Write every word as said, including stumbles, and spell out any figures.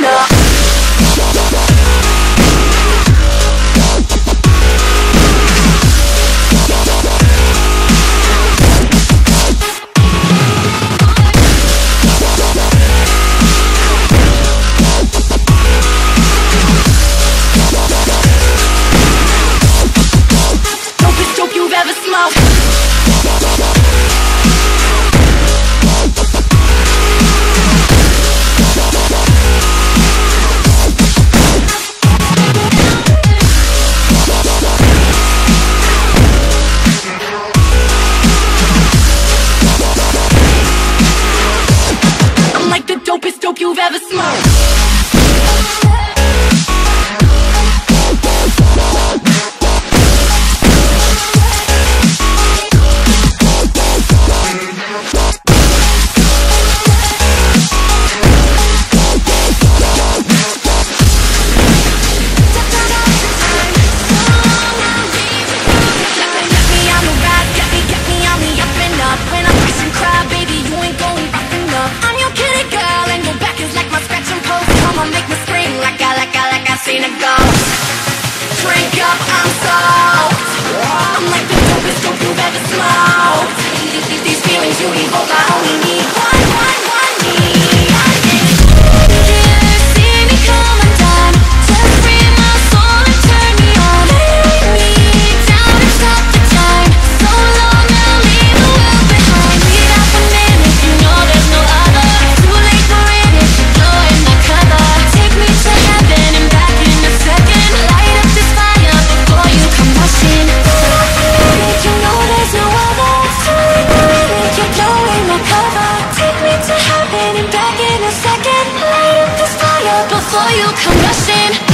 up. Dopest dope you've ever smoked. I'm like the dopest dope you've ever smoked. Seen a ghost. Drink up, I'm soaked. I'm like the dopest dope you've ever smoked. These feelings you evoke, I only need one, one, one, need. See me come undone. Just free my soul and turn me on. Lay me down and stop the time. So long I'll leave the world behind. Lead up a minute, you know there's no other. Too late for it if you're blowing my cover. Take me to heaven and back in a second. Light up this fire before you come rushing. You know there's no other. Too late for it, you're blowing my cover. Take me to heaven and back in a second. Light up this fire before you come rushing.